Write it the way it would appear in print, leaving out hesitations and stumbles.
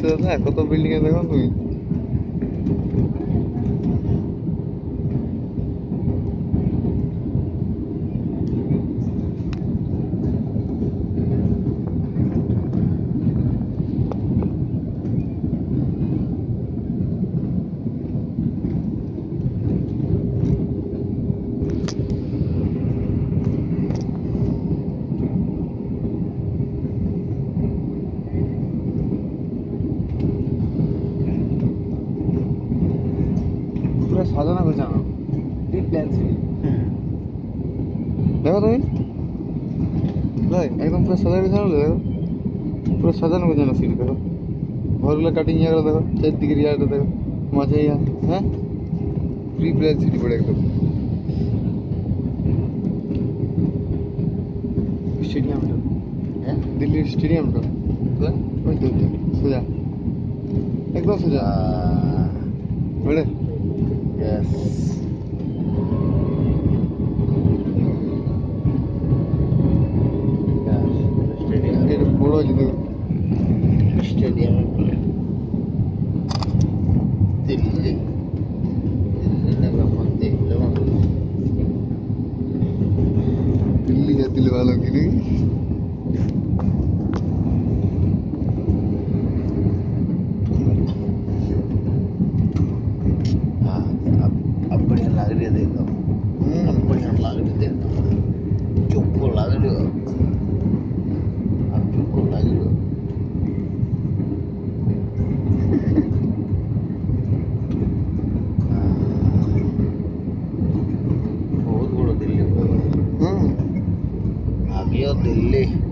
দাদা কত বিল্ডিং এ দেখো তুমি পুরো সাজানো গোছানো ঠিক প্ল্যান ছিল দেখো তুমি ভাই একদম পুরো সাজানো গোছানো দেখো পুরো সাজানো গোছানো সিট দেখো ঘরগুলো কাটিং ইয়াগুলো দেখো চারদিকের ইয়ারটা দেখো মাঝে ইয়া হ্যাঁ প্রি প্ল্যান সিটি পড়ে একদম স্টেডিয়ামটা হ্যাঁ দিল্লির স্টেডিয়ামটা ওই তো সোজা একদম সোজা বলে Yes. Stadium. এটা বড় আছে দেখো Stadium. Delhi. दिल्ली है दिल वालों की नहीं अब बढ़िया लग रही है देखो अब बढ़िया लग रही है देखो चुपको लग रही हो अब चुपको लग रही हो बहुत बड़ा दिल्ली आ गया दिल्ली